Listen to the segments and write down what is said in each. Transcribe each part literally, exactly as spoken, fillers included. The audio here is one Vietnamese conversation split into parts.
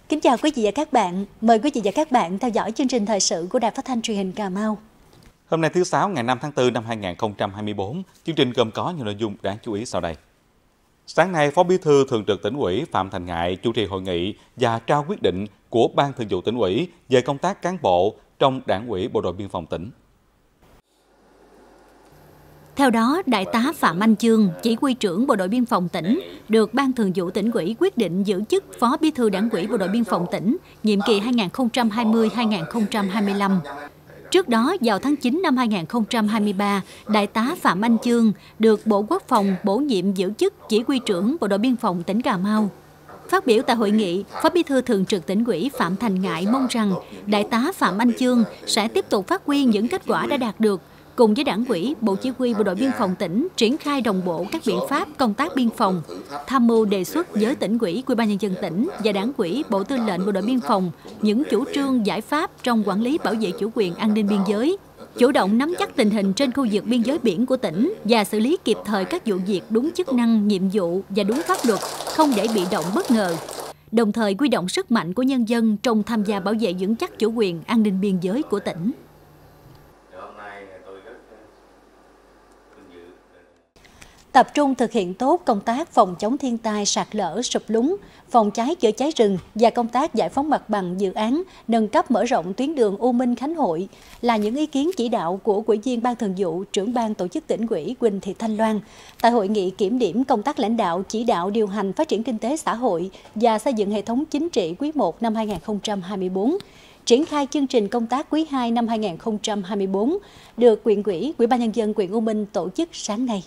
Kính chào quý vị và các bạn. Mời quý vị và các bạn theo dõi chương trình thời sự của Đài Phát thanh Truyền hình Cà Mau. Hôm nay thứ Sáu ngày năm tháng tư năm hai nghìn không trăm hai mươi tư, chương trình gồm có những nội dung đáng chú ý sau đây. Sáng nay, Phó Bí thư Thường trực Tỉnh ủy Phạm Thành Ngại chủ trì hội nghị và trao quyết định của Ban Thường vụ Tỉnh ủy về công tác cán bộ trong Đảng ủy Bộ đội Biên phòng tỉnh. Theo đó, Đại tá Phạm Anh Chương, Chỉ huy trưởng Bộ đội Biên phòng tỉnh, được Ban Thường vụ Tỉnh ủy quyết định giữ chức Phó Bí thư Đảng ủy Bộ đội Biên phòng tỉnh, nhiệm kỳ hai nghìn không trăm hai mươi đến hai nghìn không trăm hai mươi lăm. Trước đó, vào tháng chín năm hai nghìn không trăm hai mươi ba, Đại tá Phạm Anh Chương được Bộ Quốc phòng bổ nhiệm giữ chức Chỉ huy trưởng Bộ đội Biên phòng tỉnh Cà Mau. Phát biểu tại hội nghị, Phó Bí thư Thường trực Tỉnh ủy Phạm Thành Ngại mong rằng Đại tá Phạm Anh Chương sẽ tiếp tục phát huy những kết quả đã đạt được, cùng với Đảng ủy, Bộ Chỉ huy Bộ đội Biên phòng tỉnh triển khai đồng bộ các biện pháp công tác biên phòng, tham mưu đề xuất với Tỉnh ủy, Ủy ban nhân dân tỉnh và Đảng ủy, Bộ Tư lệnh Bộ đội Biên phòng những chủ trương giải pháp trong quản lý bảo vệ chủ quyền an ninh biên giới, chủ động nắm chắc tình hình trên khu vực biên giới biển của tỉnh và xử lý kịp thời các vụ việc đúng chức năng, nhiệm vụ và đúng pháp luật, không để bị động bất ngờ. Đồng thời huy động sức mạnh của nhân dân trong tham gia bảo vệ vững chắc chủ quyền an ninh biên giới của tỉnh. Tập trung thực hiện tốt công tác phòng chống thiên tai, sạt lở, sụp lún, phòng cháy chữa cháy rừng và công tác giải phóng mặt bằng dự án nâng cấp mở rộng tuyến đường U Minh Khánh Hội là những ý kiến chỉ đạo của Ủy viên Ban Thường vụ, Trưởng ban Tổ chức Tỉnh ủy Huỳnh Thị Thanh Loan tại hội nghị kiểm điểm công tác lãnh đạo, chỉ đạo điều hành phát triển kinh tế xã hội và xây dựng hệ thống chính trị quý một năm hai nghìn không trăm hai mươi tư. Triển khai chương trình công tác quý hai năm hai nghìn không trăm hai mươi tư được huyện ủy, Ủy ban nhân dân huyện U Minh tổ chức sáng nay.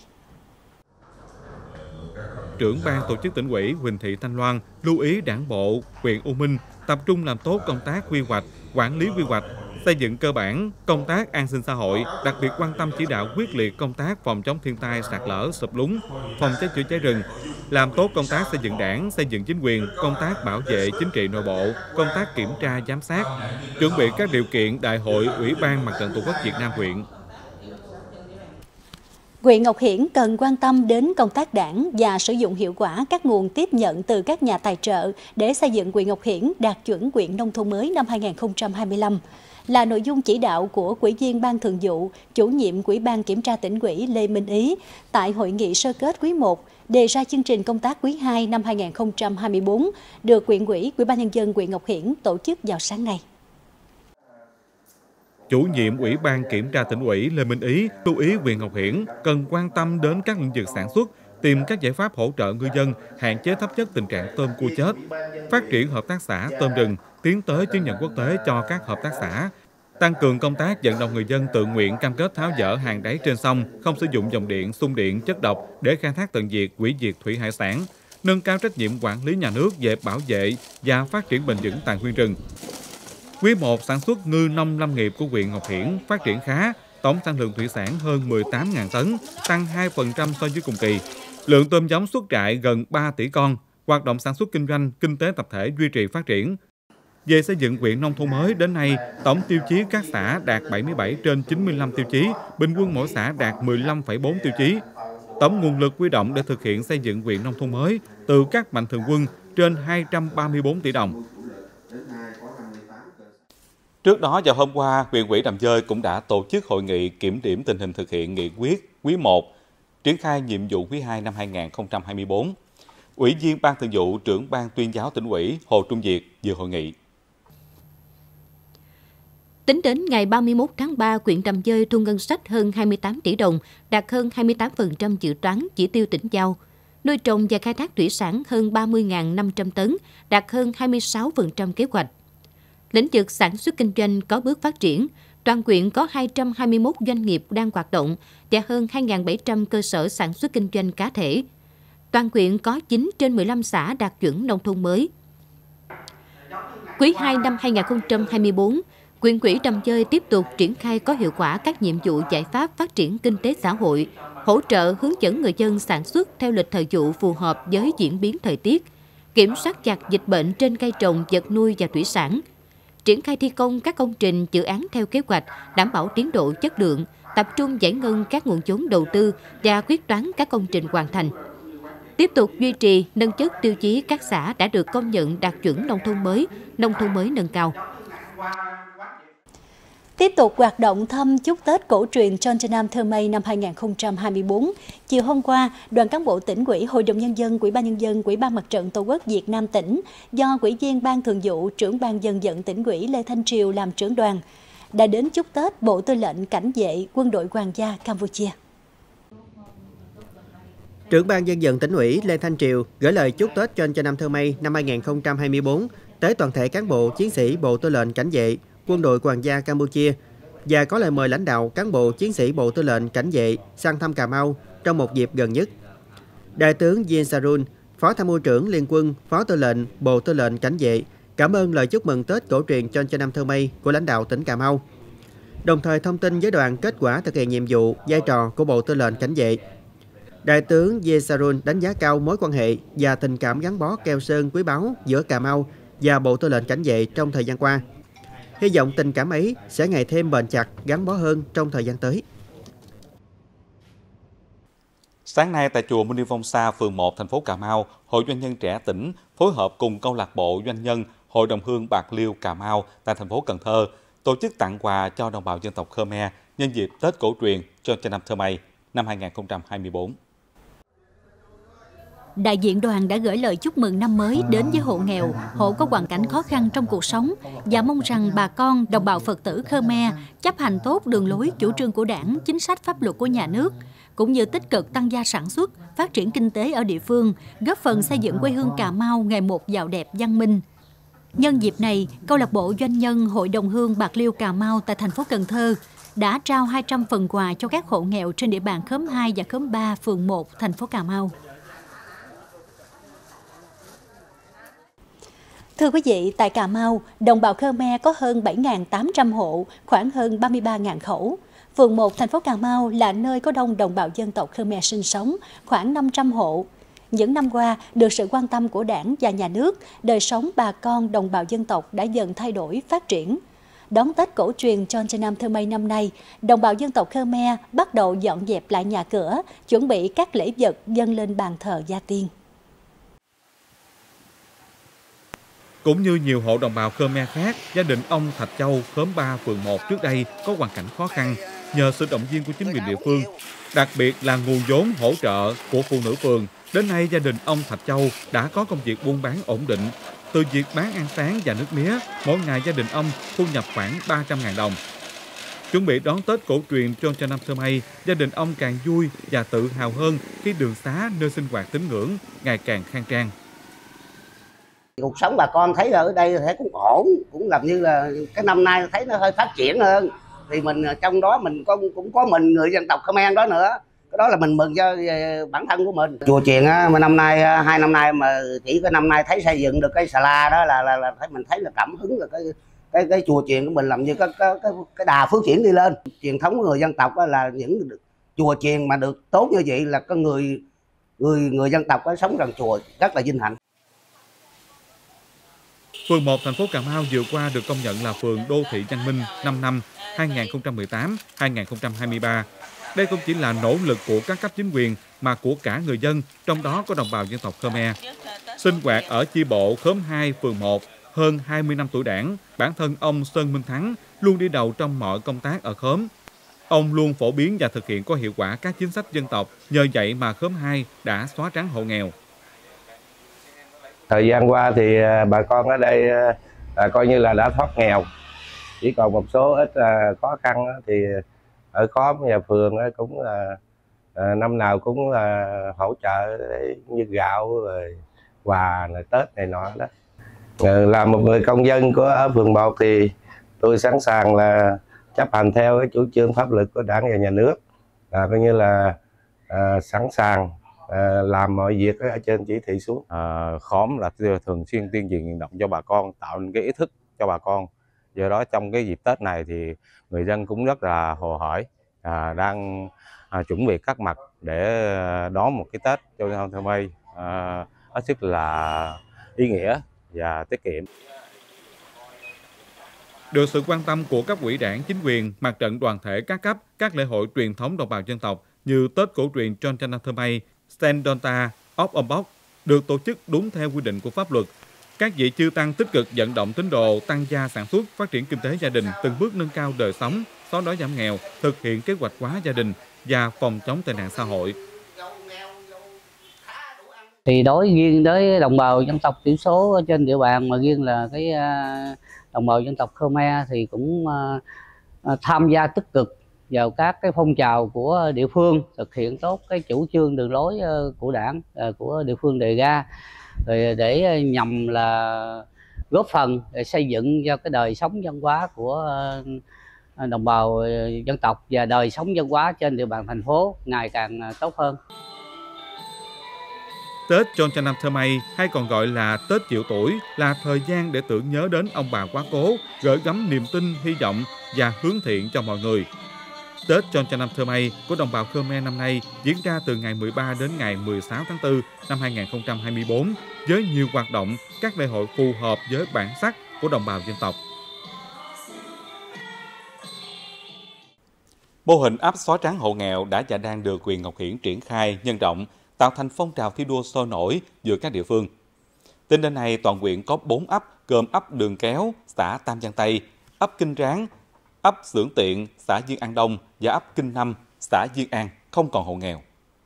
Trưởng ban Tổ chức Tỉnh ủy Huỳnh Thị Thanh Loan lưu ý Đảng bộ huyện U Minh tập trung làm tốt công tác quy hoạch, quản lý quy hoạch, xây dựng cơ bản, công tác an sinh xã hội, đặc biệt quan tâm chỉ đạo quyết liệt công tác phòng chống thiên tai, sạt lở, sụp lún, phòng cháy chữa cháy rừng, làm tốt công tác xây dựng Đảng, xây dựng chính quyền, công tác bảo vệ chính trị nội bộ, công tác kiểm tra giám sát, chuẩn bị các điều kiện Đại hội Ủy ban Mặt trận Tổ quốc Việt Nam huyện. Huyện Ngọc Hiển cần quan tâm đến công tác đảng và sử dụng hiệu quả các nguồn tiếp nhận từ các nhà tài trợ để xây dựng huyện Ngọc Hiển đạt chuẩn huyện nông thôn mới năm hai nghìn không trăm hai mươi lăm, là nội dung chỉ đạo của Ủy viên Ban Thường vụ, Chủ nhiệm Ủy ban Kiểm tra Tỉnh ủy Lê Minh Ý tại hội nghị sơ kết quý một đề ra chương trình công tác quý hai năm hai nghìn không trăm hai mươi tư được huyện ủy, Ủy ban nhân dân huyện Ngọc Hiển tổ chức vào sáng nay. Chủ nhiệm Ủy ban Kiểm tra Tỉnh ủy Lê Minh Ý lưu ý huyện Ngọc Hiển cần quan tâm đến các lĩnh vực sản xuất, tìm các giải pháp hỗ trợ ngư dân, hạn chế thấp nhất tình trạng tôm cua chết, phát triển hợp tác xã tôm rừng, tiến tới chứng nhận quốc tế cho các hợp tác xã, tăng cường công tác vận động người dân tự nguyện cam kết tháo dỡ hàng đáy trên sông, không sử dụng dòng điện, xung điện, chất độc để khai thác tận diệt, hủy diệt thủy hải sản, nâng cao trách nhiệm quản lý nhà nước về bảo vệ và phát triển bền vững tài nguyên rừng. Quý một sản xuất ngư nông lâm nghiệp của huyện Ngọc Hiển phát triển khá, tổng sản lượng thủy sản hơn mười tám nghìn tấn, tăng hai phần trăm so với cùng kỳ. Lượng tôm giống xuất trại gần ba tỷ con, hoạt động sản xuất kinh doanh, kinh tế tập thể duy trì phát triển. Về xây dựng huyện nông thôn mới, đến nay, tổng tiêu chí các xã đạt bảy mươi bảy trên chín mươi lăm tiêu chí, bình quân mỗi xã đạt mười lăm phẩy bốn tiêu chí. Tổng nguồn lực huy động để thực hiện xây dựng huyện nông thôn mới từ các mạnh thường quân trên hai trăm ba mươi tư tỷ đồng. Trước đó, vào hôm qua, huyện ủy Đầm Dơi cũng đã tổ chức hội nghị kiểm điểm tình hình thực hiện nghị quyết quý một, triển khai nhiệm vụ quý hai năm hai nghìn không trăm hai mươi tư. Ủy viên Ban Thường vụ, Trưởng ban Tuyên giáo Tỉnh ủy Hồ Trung Việt dự hội nghị. Tính đến ngày ba mươi mốt tháng ba, huyện Đầm Dơi thu ngân sách hơn hai mươi tám tỷ đồng, đạt hơn hai mươi tám phần trăm dự toán chỉ tiêu tỉnh giao. Nuôi trồng và khai thác thủy sản hơn ba mươi nghìn năm trăm tấn, đạt hơn hai mươi sáu phần trăm kế hoạch. Lĩnh vực sản xuất kinh doanh có bước phát triển, toàn huyện có hai trăm hai mươi mốt doanh nghiệp đang hoạt động và hơn hai nghìn bảy trăm cơ sở sản xuất kinh doanh cá thể. Toàn huyện có chín trên mười lăm xã đạt chuẩn nông thôn mới. Quý hai năm hai nghìn không trăm hai mươi tư, huyện ủy Đầm Dơi tiếp tục triển khai có hiệu quả các nhiệm vụ giải pháp phát triển kinh tế xã hội, hỗ trợ hướng dẫn người dân sản xuất theo lịch thời vụ phù hợp với diễn biến thời tiết, kiểm soát chặt dịch bệnh trên cây trồng, vật nuôi và thủy sản, triển khai thi công các công trình dự án theo kế hoạch, đảm bảo tiến độ chất lượng, tập trung giải ngân các nguồn vốn đầu tư và quyết toán các công trình hoàn thành. Tiếp tục duy trì, nâng chất tiêu chí các xã đã được công nhận đạt chuẩn nông thôn mới, nông thôn mới nâng cao. Tiếp tục hoạt động thăm chúc Tết cổ truyền Chonjanam Thơ Mây năm hai nghìn không trăm hai mươi tư, chiều hôm qua, đoàn cán bộ tỉnh ủy, Hội đồng Nhân dân, Ủy ban Nhân dân, Ủy ban Mặt trận Tổ quốc Việt Nam tỉnh do Ủy viên Ban Thường vụ, Trưởng ban Dân vận tỉnh ủy Lê Thanh Triều làm trưởng đoàn, đã đến chúc Tết Bộ Tư lệnh Cảnh vệ Quân đội Hoàng gia Campuchia. Trưởng ban Dân vận tỉnh ủy Lê Thanh Triều gửi lời chúc Tết Chonjanam Thơ Mây năm hai nghìn không trăm hai mươi tư tới toàn thể cán bộ, chiến sĩ Bộ Tư lệnh Cảnh vệ Quân đội Hoàng gia Campuchia và có lời mời lãnh đạo cán bộ, chiến sĩ Bộ Tư lệnh Cảnh vệ sang thăm Cà Mau trong một dịp gần nhất. Đại tướng Yen Sarun, Phó Tham mưu trưởng Liên quân, Phó Tư lệnh Bộ Tư lệnh Cảnh vệ cảm ơn lời chúc mừng Tết cổ truyền Chonjanam Thơ Mây của lãnh đạo tỉnh Cà Mau, đồng thời thông tin với đoàn kết quả thực hiện nhiệm vụ, vai trò của Bộ Tư lệnh Cảnh vệ. Đại tướng Yen Sarun đánh giá cao mối quan hệ và tình cảm gắn bó keo sơn quý báu giữa Cà Mau và Bộ Tư lệnh Cảnh vệ trong thời gian qua. Hy vọng tình cảm ấy sẽ ngày thêm bền chặt, gắn bó hơn trong thời gian tới. Sáng nay tại chùa Muni Vong Sa, phường một, thành phố Cà Mau, Hội Doanh nhân trẻ tỉnh phối hợp cùng câu lạc bộ doanh nhân Hội đồng hương Bạc Liêu Cà Mau tại thành phố Cần Thơ tổ chức tặng quà cho đồng bào dân tộc Khmer nhân dịp Tết cổ truyền Chonjanam Thơ Mây năm hai nghìn không trăm hai mươi tư. Đại diện đoàn đã gửi lời chúc mừng năm mới đến với hộ nghèo, hộ có hoàn cảnh khó khăn trong cuộc sống và mong rằng bà con, đồng bào Phật tử Khmer chấp hành tốt đường lối chủ trương của Đảng, chính sách pháp luật của nhà nước, cũng như tích cực tăng gia sản xuất, phát triển kinh tế ở địa phương, góp phần xây dựng quê hương Cà Mau ngày một giàu đẹp văn minh. Nhân dịp này, câu lạc bộ doanh nhân Hội đồng hương Bạc Liêu Cà Mau tại thành phố Cần Thơ đã trao hai trăm phần quà cho các hộ nghèo trên địa bàn khóm hai và khóm ba, phường một, thành phố Cà Mau. Thưa quý vị, tại Cà Mau, đồng bào Khmer có hơn bảy nghìn tám trăm hộ, khoảng hơn ba mươi ba nghìn khẩu. Phường một, thành phố Cà Mau là nơi có đông đồng bào dân tộc Khmer sinh sống, khoảng năm trăm hộ. Những năm qua, được sự quan tâm của Đảng và nhà nước, đời sống bà con đồng bào dân tộc đã dần thay đổi, phát triển. Đón Tết cổ truyền Chonjanam Thơ Mây năm nay, đồng bào dân tộc Khmer bắt đầu dọn dẹp lại nhà cửa, chuẩn bị các lễ vật dâng lên bàn thờ gia tiên. Cũng như nhiều hộ đồng bào Khmer khác, gia đình ông Thạch Châu, khóm ba, phường một trước đây có hoàn cảnh khó khăn. Nhờ sự động viên của chính quyền địa phương, đặc biệt là nguồn vốn hỗ trợ của phụ nữ phường, đến nay gia đình ông Thạch Châu đã có công việc buôn bán ổn định. Từ việc bán ăn sáng và nước mía, mỗi ngày gia đình ông thu nhập khoảng ba trăm nghìn đồng. Chuẩn bị đón Tết cổ truyền Chonjanam Thơ Mây, gia đình ông càng vui và tự hào hơn khi đường xá nơi sinh hoạt tín ngưỡng ngày càng khang trang. Cuộc sống bà con thấy ở đây thấy cũng ổn, cũng làm như là cái năm nay thấy nó hơi phát triển hơn. Thì mình trong đó mình có, cũng có mình người dân tộc Khmer đó nữa. Cái đó là mình mừng cho bản thân của mình. Chùa chiền á, mà năm nay hai năm nay mà chỉ có năm nay thấy xây dựng được cái sala đó là là, là thấy mình thấy là cảm hứng là cái cái cái chùa chiền của mình làm như cái cái cái, cái đà phát triển đi lên. Truyền thống của người dân tộc là những chùa chiền mà được tốt như vậy là có người người người dân tộc có sống gần chùa rất là vinh hạnh. Phường một, thành phố Cà Mau vừa qua được công nhận là phường đô thị văn minh năm năm hai nghìn không trăm mười tám đến hai nghìn không trăm hai mươi ba. Đây không chỉ là nỗ lực của các cấp chính quyền mà của cả người dân, trong đó có đồng bào dân tộc Khmer. Sinh hoạt ở chi bộ khóm hai, phường một, hơn hai mươi năm tuổi Đảng, bản thân ông Sơn Minh Thắng luôn đi đầu trong mọi công tác ở khóm. Ông luôn phổ biến và thực hiện có hiệu quả các chính sách dân tộc, nhờ vậy mà khóm hai đã xóa trắng hộ nghèo. Thời gian qua thì bà con ở đây à, coi như là đã thoát nghèo, chỉ còn một số ít à, khó khăn thì ở khóm và phường cũng là à, năm nào cũng là hỗ trợ như gạo rồi quà này, Tết này nọ đó. À, là một người công dân của ở phường một thì tôi sẵn sàng là chấp hành theo cái chủ trương pháp luật của Đảng và nhà nước, à, coi như là à, sẵn sàng À, làm mọi việc ở trên chỉ thị xuống. À, khóm là thường xuyên tuyên truyền vận động cho bà con, tạo nên cái ý thức cho bà con. Do đó trong cái dịp Tết này thì người dân cũng rất là hồ hởi, à, đang à, chuẩn bị các mặt để đón một cái Tết Chonjanam Thơ Mây à, hết sức là ý nghĩa và tiết kiệm. Được sự quan tâm của cấp ủy Đảng, chính quyền, mặt trận đoàn thể các cấp, các lễ hội truyền thống đồng bào dân tộc như Tết cổ truyền Chonjanam Thơ Mây, Sen Donta, ốc âm bóc được tổ chức đúng theo quy định của pháp luật. Các vị chư tăng tích cực vận động tín đồ tăng gia sản xuất, phát triển kinh tế gia đình, từng bước nâng cao đời sống, xóa đói giảm nghèo, thực hiện kế hoạch hóa gia đình và phòng chống tệ nạn xã hội. Thì đối riêng với đồng bào dân tộc thiểu số trên địa bàn, mà riêng là cái đồng bào dân tộc Khmer thì cũng tham gia tích cực vào các cái phong trào của địa phương, thực hiện tốt cái chủ trương đường lối của Đảng, của địa phương đề ra, rồi để nhằm là góp phần để xây dựng cho cái đời sống văn hóa của đồng bào dân tộc và đời sống văn hóa trên địa bàn thành phố ngày càng tốt hơn. Tết Chon Cha Nam Thơ Mây, hay còn gọi là Tết Triệu Tuổi, là thời gian để tưởng nhớ đến ông bà quá cố, gửi gắm niềm tin, hy vọng và hướng thiện cho mọi người. Tết Chon Cha Nam Thơ Mây của đồng bào Khmer năm nay diễn ra từ ngày mười ba đến ngày mười sáu tháng tư năm hai nghìn không trăm hai mươi tư với nhiều hoạt động, các lễ hội phù hợp với bản sắc của đồng bào dân tộc. Mô hình ấp xóa trắng hộ nghèo đã và đang được huyện Ngọc Hiển triển khai nhân rộng, tạo thành phong trào thi đua sôi nổi giữa các địa phương. Tính đến nay, toàn huyện có bốn ấp gồm ấp Đường Kéo, xã Tam Giang Tây, ấp Kinh Ráng, ấp Xưởng Tiện, xã Diên An Đông và ấp Kinh Năm, xã Diên An không còn hộ nghèo.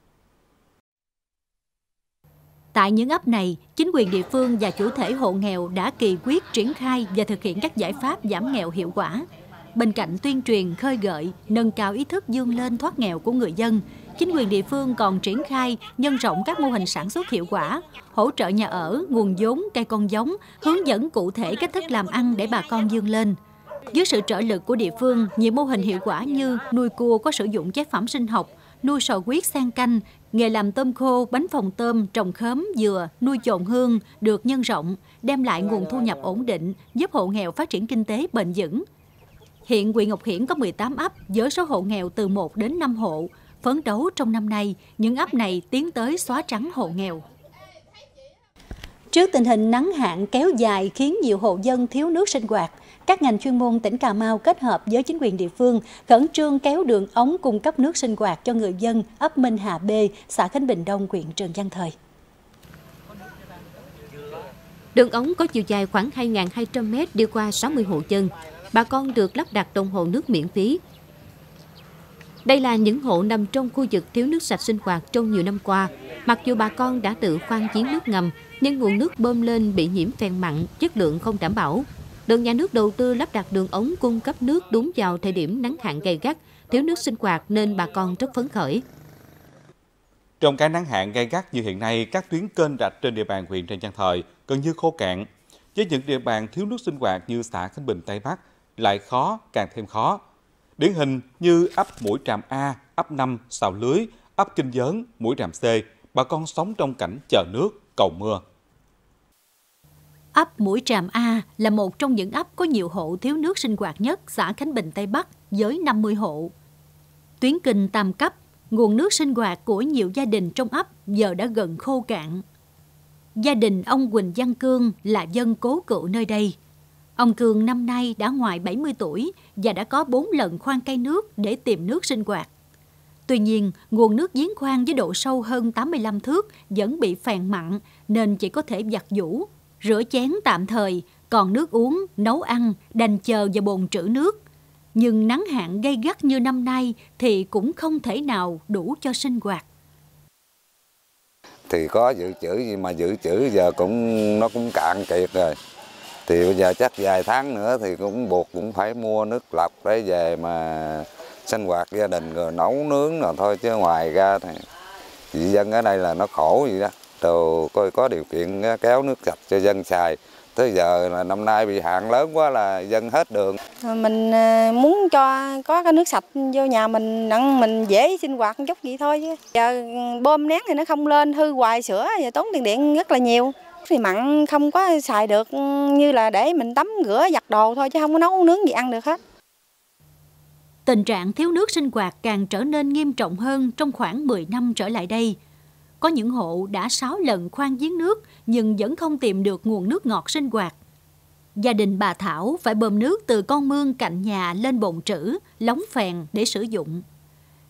Tại những ấp này, chính quyền địa phương và chủ thể hộ nghèo đã kỳ quyết triển khai và thực hiện các giải pháp giảm nghèo hiệu quả. Bên cạnh tuyên truyền, khơi gợi, nâng cao ý thức vươn lên thoát nghèo của người dân, chính quyền địa phương còn triển khai, nhân rộng các mô hình sản xuất hiệu quả, hỗ trợ nhà ở, nguồn vốn, cây con giống, hướng dẫn cụ thể cách thức làm ăn để bà con vươn lên. Dưới sự trợ lực của địa phương, nhiều mô hình hiệu quả như nuôi cua có sử dụng chế phẩm sinh học, nuôi sò huyết xen canh, nghề làm tôm khô, bánh phồng tôm, trồng khóm, dừa, nuôi chồn hương được nhân rộng, đem lại nguồn thu nhập ổn định, giúp hộ nghèo phát triển kinh tế bền vững. Hiện huyện Ngọc Hiển có mười tám ấp với số hộ nghèo từ một đến năm hộ. Phấn đấu trong năm nay, những ấp này tiến tới xóa trắng hộ nghèo. Trước tình hình nắng hạn kéo dài khiến nhiều hộ dân thiếu nước sinh hoạt, các ngành chuyên môn tỉnh Cà Mau kết hợp với chính quyền địa phương khẩn trương kéo đường ống cung cấp nước sinh hoạt cho người dân ấp Minh Hà B, xã Khánh Bình Đông, huyện Trần Văn Thời. Đường ống có chiều dài khoảng hai nghìn hai trăm mét đi qua sáu mươi hộ dân. Bà con được lắp đặt đồng hồ nước miễn phí. Đây là những hộ nằm trong khu vực thiếu nước sạch sinh hoạt trong nhiều năm qua. Mặc dù bà con đã tự khoan giếng nước ngầm, nhưng nguồn nước bơm lên bị nhiễm phèn mặn, chất lượng không đảm bảo. Được nhà nước đầu tư lắp đặt đường ống cung cấp nước đúng vào thời điểm nắng hạn gay gắt, thiếu nước sinh hoạt nên bà con rất phấn khởi. Trong cái nắng hạn gay gắt như hiện nay, các tuyến kênh rạch trên địa bàn huyện Trần Văn Thời gần như khô cạn. Với những địa bàn thiếu nước sinh hoạt như xã Khánh Bình Tây Bắc lại khó càng thêm khó. Điển hình như ấp Mũi Tràm A, ấp năm, Sào Lưới, ấp Kinh Dớn, Mũi Tràm C, bà con sống trong cảnh chờ nước, cầu mưa. Ấp Mũi Tràm A là một trong những ấp có nhiều hộ thiếu nước sinh hoạt nhất xã Khánh Bình Tây Bắc với năm mươi hộ. Tuyến kênh tam cấp, nguồn nước sinh hoạt của nhiều gia đình trong ấp giờ đã gần khô cạn. Gia đình ông Quỳnh Văn Cương là dân cố cựu nơi đây. Ông Cương năm nay đã ngoài bảy mươi tuổi và đã có bốn lần khoan cây nước để tìm nước sinh hoạt. Tuy nhiên, nguồn nước giếng khoan với độ sâu hơn tám mươi lăm thước vẫn bị phèn mặn nên chỉ có thể giặt giũ, rửa chén tạm thời, còn nước uống, nấu ăn, đành chờ vào bồn trữ nước. Nhưng nắng hạn gay gắt như năm nay thì cũng không thể nào đủ cho sinh hoạt. Thì có dự trữ gì mà dự trữ giờ cũng nó cũng cạn kiệt rồi. Thì bây giờ chắc vài tháng nữa thì cũng buộc cũng phải mua nước lọc để về mà sinh hoạt gia đình rồi nấu nướng rồi thôi, chứ ngoài ra thì chị dân ở đây là nó khổ gì đó. Rồi coi có điều kiện kéo nước sạch cho dân xài. Tới giờ là năm nay bị hạn lớn quá là dân hết đường. Mình muốn cho có cái nước sạch vô nhà mình, mình dễ sinh hoạt một chút vậy thôi chứ. Giờ bơm nén thì nó không lên, hư hoài sữa, giờ tốn tiền điện rất là nhiều. Thì mặn không có xài được, như là để mình tắm rửa giặt đồ thôi chứ không có nấu nướng gì ăn được hết. Tình trạng thiếu nước sinh hoạt càng trở nên nghiêm trọng hơn trong khoảng mười năm trở lại đây. Có những hộ đã sáu lần khoan giếng nước nhưng vẫn không tìm được nguồn nước ngọt sinh hoạt. Gia đình bà Thảo phải bơm nước từ con mương cạnh nhà lên bồn trữ, lóng phèn để sử dụng.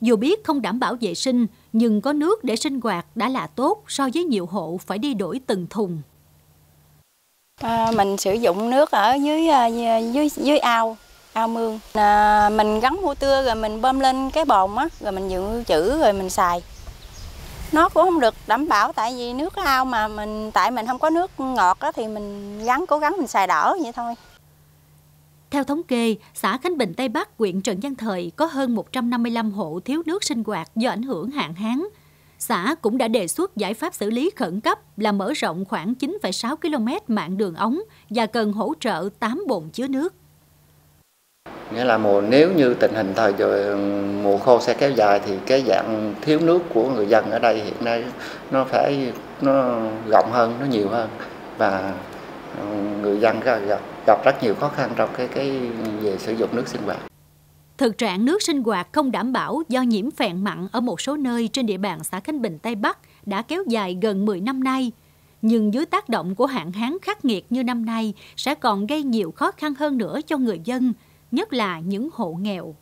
Dù biết không đảm bảo vệ sinh, nhưng có nước để sinh hoạt đã là tốt so với nhiều hộ phải đi đổi từng thùng. À, mình sử dụng nước ở dưới dưới dưới ao, ao mương. À, mình gắn mua tưa rồi mình bơm lên cái bồn á, rồi mình dự trữ rồi mình xài. Nó cũng không được đảm bảo tại vì nước ao mà mình tại mình không có nước ngọt á, thì mình gắn cố gắng mình xài đỡ vậy thôi. Theo thống kê, xã Khánh Bình Tây Bắc, huyện Trần Văn Thời có hơn một trăm năm mươi lăm hộ thiếu nước sinh hoạt do ảnh hưởng hạn hán. Xã cũng đã đề xuất giải pháp xử lý khẩn cấp là mở rộng khoảng chín phẩy sáu ki lô mét mạng đường ống và cần hỗ trợ tám bồn chứa nước. Nghĩa là mùa nếu như tình hình thời mùa khô sẽ kéo dài thì cái dạng thiếu nước của người dân ở đây hiện nay nó phải nó rộng hơn, nó nhiều hơn và người dân gặp, gặp rất nhiều khó khăn trong cái cái về sử dụng nước sinh hoạt. Thực trạng nước sinh hoạt không đảm bảo do nhiễm phèn mặn ở một số nơi trên địa bàn xã Khánh Bình Tây Bắc đã kéo dài gần mười năm nay. Nhưng dưới tác động của hạn hán khắc nghiệt như năm nay sẽ còn gây nhiều khó khăn hơn nữa cho người dân, nhất là những hộ nghèo.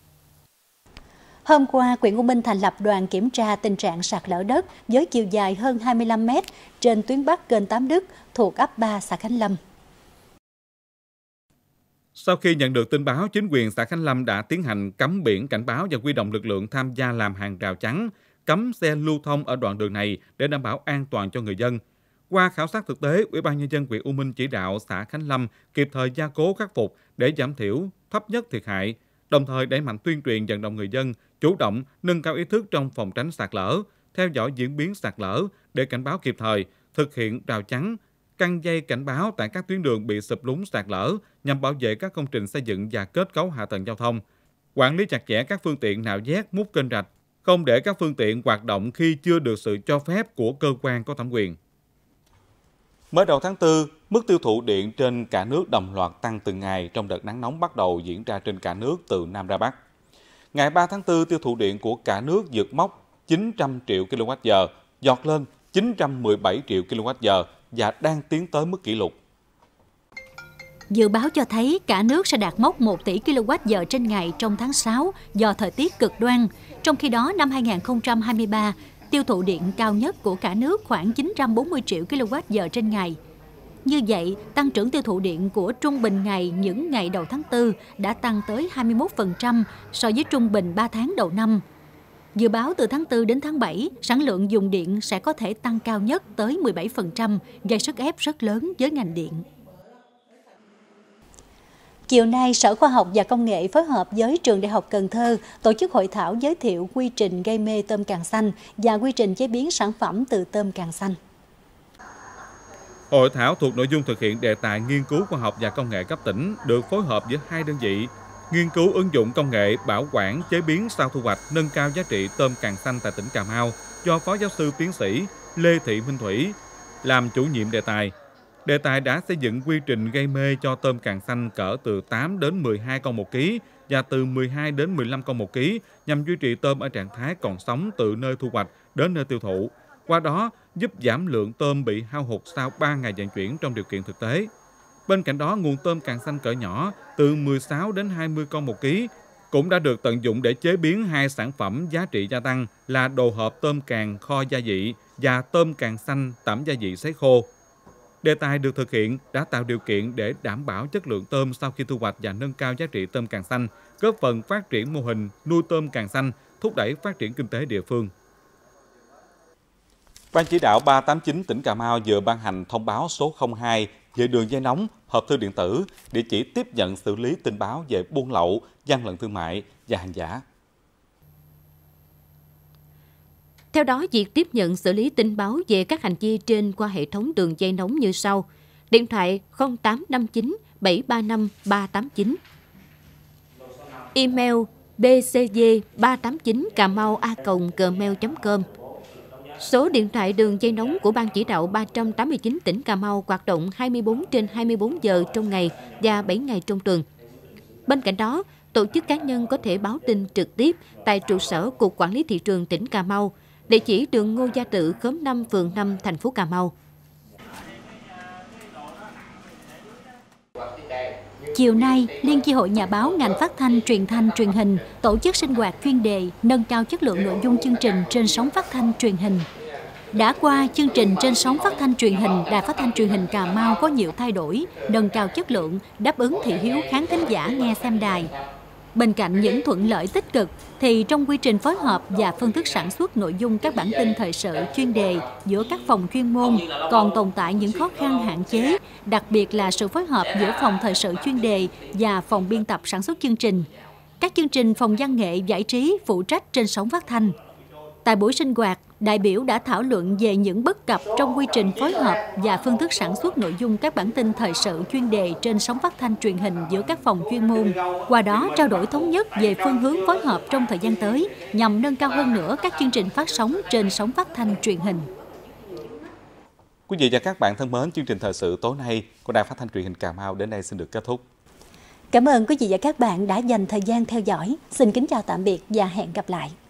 Hôm qua, huyện U Minh thành lập đoàn kiểm tra tình trạng sạt lở đất với chiều dài hơn hai mươi lăm mét trên tuyến bắc kênh Tám Đức thuộc ấp ba xã Khánh Lâm. Sau khi nhận được tin báo, chính quyền xã Khánh Lâm đã tiến hành cắm biển cảnh báo và huy động lực lượng tham gia làm hàng rào chắn, cấm xe lưu thông ở đoạn đường này để đảm bảo an toàn cho người dân. Qua khảo sát thực tế, Ủy ban Nhân dân huyện U Minh chỉ đạo xã Khánh Lâm kịp thời gia cố khắc phục để giảm thiểu thấp nhất thiệt hại, đồng thời đẩy mạnh tuyên truyền vận động người dân chủ động nâng cao ý thức trong phòng tránh sạt lở, theo dõi diễn biến sạt lở để cảnh báo kịp thời, thực hiện rào chắn, căng dây cảnh báo tại các tuyến đường bị sụp lún sạt lở nhằm bảo vệ các công trình xây dựng và kết cấu hạ tầng giao thông, quản lý chặt chẽ các phương tiện nạo vét, múc kênh rạch, không để các phương tiện hoạt động khi chưa được sự cho phép của cơ quan có thẩm quyền. Mới đầu tháng tư, mức tiêu thụ điện trên cả nước đồng loạt tăng từng ngày trong đợt nắng nóng bắt đầu diễn ra trên cả nước từ Nam ra Bắc. Ngày ba tháng tư, tiêu thụ điện của cả nước vượt mốc chín trăm triệu ki lô oát giờ, giọt lên chín trăm mười bảy triệu ki lô oát giờ và đang tiến tới mức kỷ lục. Dự báo cho thấy cả nước sẽ đạt mốc một tỷ ki lô oát giờ trên ngày trong tháng sáu do thời tiết cực đoan. Trong khi đó, năm hai nghìn không trăm hai mươi ba, tiêu thụ điện cao nhất của cả nước khoảng chín trăm bốn mươi triệu ki lô oát giờ trên ngày. Như vậy, tăng trưởng tiêu thụ điện của trung bình ngày những ngày đầu tháng tư đã tăng tới hai mươi mốt phần trăm so với trung bình ba tháng đầu năm. Dự báo từ tháng tư đến tháng bảy, sản lượng dùng điện sẽ có thể tăng cao nhất tới mười bảy phần trăm, gây sức ép rất lớn với ngành điện. Chiều nay, Sở Khoa học và Công nghệ phối hợp với Trường Đại học Cần Thơ tổ chức hội thảo giới thiệu quy trình gây mê tôm càng xanh và quy trình chế biến sản phẩm từ tôm càng xanh. Hội thảo thuộc nội dung thực hiện đề tài nghiên cứu khoa học và công nghệ cấp tỉnh được phối hợp với hai đơn vị, nghiên cứu ứng dụng công nghệ bảo quản chế biến sau thu hoạch nâng cao giá trị tôm càng xanh tại tỉnh Cà Mau do Phó Giáo sư Tiến sĩ Lê Thị Minh Thủy làm chủ nhiệm đề tài. Đề tài đã xây dựng quy trình gây mê cho tôm càng xanh cỡ từ tám đến mười hai con một ký và từ mười hai đến mười lăm con một ký nhằm duy trì tôm ở trạng thái còn sống từ nơi thu hoạch đến nơi tiêu thụ. Qua đó, giúp giảm lượng tôm bị hao hụt sau ba ngày vận chuyển trong điều kiện thực tế. Bên cạnh đó, nguồn tôm càng xanh cỡ nhỏ từ mười sáu đến hai mươi con một ký cũng đã được tận dụng để chế biến hai sản phẩm giá trị gia tăng là đồ hộp tôm càng kho gia vị và tôm càng xanh tẩm gia vị sấy khô. Đề tài được thực hiện đã tạo điều kiện để đảm bảo chất lượng tôm sau khi thu hoạch và nâng cao giá trị tôm càng xanh, góp phần phát triển mô hình nuôi tôm càng xanh, thúc đẩy phát triển kinh tế địa phương. Ban chỉ đạo ba tám chín tỉnh Cà Mau vừa ban hành thông báo số không hai về đường dây nóng, hộp thư điện tử, địa chỉ tiếp nhận xử lý tin báo về buôn lậu, gian lận thương mại và hàng giả. Theo đó, việc tiếp nhận xử lý tin báo về các hành vi trên qua hệ thống đường dây nóng như sau: điện thoại không tám năm chín bảy ba năm ba tám chín, email b c g ba tám chín cà mau a còng gmail chấm com. Số điện thoại đường dây nóng của Ban chỉ đạo ba tám chín tỉnh Cà Mau hoạt động hai mươi bốn trên hai mươi bốn giờ trong ngày và bảy ngày trong tuần. Bên cạnh đó, tổ chức cá nhân có thể báo tin trực tiếp tại trụ sở Cục Quản lý Thị trường tỉnh Cà Mau, địa chỉ đường Ngô Gia Tự, khóm năm, phường năm, thành phố Cà Mau. Chiều nay, Liên chi hội nhà báo ngành phát thanh, truyền thanh, truyền hình tổ chức sinh hoạt chuyên đề nâng cao chất lượng nội dung chương trình trên sóng phát thanh truyền hình. Đã qua, chương trình trên sóng phát thanh truyền hình, Đài Phát thanh Truyền hình Cà Mau có nhiều thay đổi, nâng cao chất lượng, đáp ứng thị hiếu khán thính giả nghe xem đài. Bên cạnh những thuận lợi tích cực, thì trong quy trình phối hợp và phương thức sản xuất nội dung các bản tin thời sự chuyên đề giữa các phòng chuyên môn còn tồn tại những khó khăn hạn chế, đặc biệt là sự phối hợp giữa phòng thời sự chuyên đề và phòng biên tập sản xuất chương trình. Các chương trình phòng văn nghệ giải trí phụ trách trên sóng phát thanh. Tại buổi sinh hoạt, đại biểu đã thảo luận về những bất cập trong quy trình phối hợp và phương thức sản xuất nội dung các bản tin thời sự chuyên đề trên sóng phát thanh truyền hình giữa các phòng chuyên môn. Qua đó trao đổi thống nhất về phương hướng phối hợp trong thời gian tới nhằm nâng cao hơn nữa các chương trình phát sóng trên sóng phát thanh truyền hình. Quý vị và các bạn thân mến, chương trình thời sự tối nay của Đài Phát thanh Truyền hình Cà Mau đến đây xin được kết thúc. Cảm ơn quý vị và các bạn đã dành thời gian theo dõi. Xin kính chào tạm biệt và hẹn gặp lại.